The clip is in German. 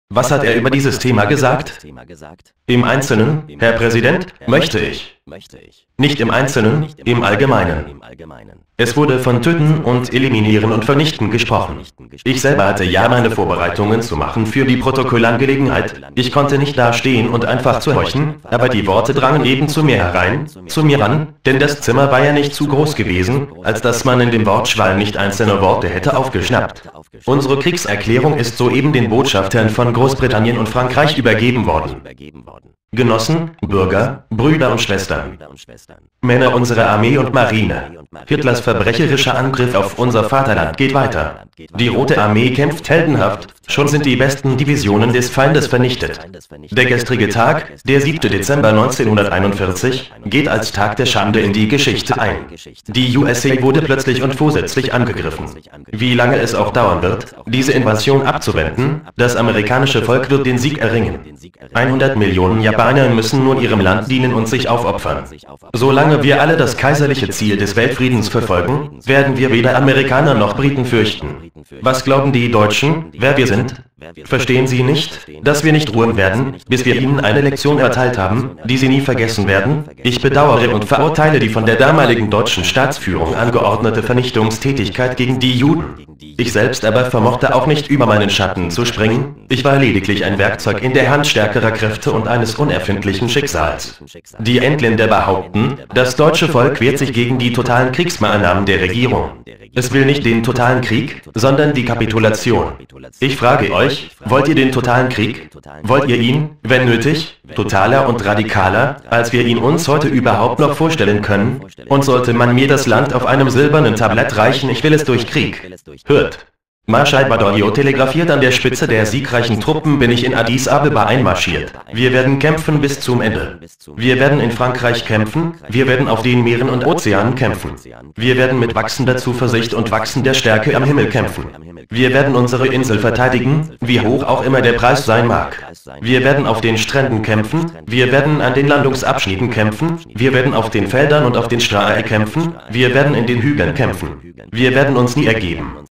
Was hat er über dieses Thema gesagt? Im Einzelnen, Herr Präsident, möchte ich. Nicht im Einzelnen, im Allgemeinen. Es wurde von Töten und Eliminieren und Vernichten gesprochen. Ich selber hatte ja meine Vorbereitungen zu machen für die Protokollangelegenheit. Ich konnte nicht da stehen und einfach zuhorchen, aber die Worte drangen eben zu mir herein, zu mir ran, denn das Zimmer war ja nicht zu groß gewesen, als dass man in dem Wortschwall nicht einzelne Worte hätte aufgeschnappt. Unsere Kriegserklärung ist soeben den Botschaftern von Großbritannien und Frankreich übergeben worden. Genossen, Bürger, Brüder und Schwestern, Männer unserer Armee und Marine, Hitlers verbrecherischer Angriff auf unser Vaterland geht weiter. Die Rote Armee kämpft heldenhaft, schon sind die besten Divisionen des Feindes vernichtet. Der gestrige Tag, der 7. Dezember 1941, geht als Tag der Schande in die Geschichte ein. Die USA wurde plötzlich und vorsätzlich angegriffen. Wie lange es auch dauern wird, diese Invasion abzuwenden, das amerikanische Volk wird den Sieg erringen. 100 Millionen Japaner müssen nun ihrem Land dienen und sich aufopfern. Solange wir alle das kaiserliche Ziel des Weltfriedens verfolgen, werden wir weder Amerikaner noch Briten fürchten. Was glauben die Deutschen, wer wir sind? Verstehen Sie nicht, dass wir nicht ruhen werden, bis wir ihnen eine Lektion erteilt haben, die sie nie vergessen werden? Ich bedauere und verurteile die von der damaligen deutschen Staatsführung angeordnete Vernichtungstätigkeit gegen die Juden. Ich selbst aber vermochte auch nicht über meinen Schatten zu springen, ich war lediglich ein Werkzeug in der Hand stärkerer Kräfte und eines unerfindlichen Schicksals. Die Endländer behaupten, das deutsche Volk wehrt sich gegen die totalen Kriegsmaßnahmen der Regierung. Es will nicht den totalen Krieg, sondern die Kapitulation. Ich frage euch, wollt ihr den totalen Krieg? Wollt ihr ihn, wenn nötig, totaler und radikaler, als wir ihn uns heute überhaupt noch vorstellen können? Und sollte man mir das Land auf einem silbernen Tablett reichen, ich will es durch Krieg. Hört! Marschall Badoglio telegrafiert: An der Spitze der siegreichen Truppen bin ich in Addis Abeba einmarschiert. Wir werden kämpfen bis zum Ende. Wir werden in Frankreich kämpfen, wir werden auf den Meeren und Ozeanen kämpfen. Wir werden mit wachsender Zuversicht und wachsender Stärke am Himmel kämpfen. Wir werden unsere Insel verteidigen, wie hoch auch immer der Preis sein mag. Wir werden auf den Stränden kämpfen, wir werden an den Landungsabschnitten kämpfen, wir werden auf den Feldern und auf den Straßen kämpfen, wir werden in den Hügeln kämpfen. Wir werden uns nie ergeben.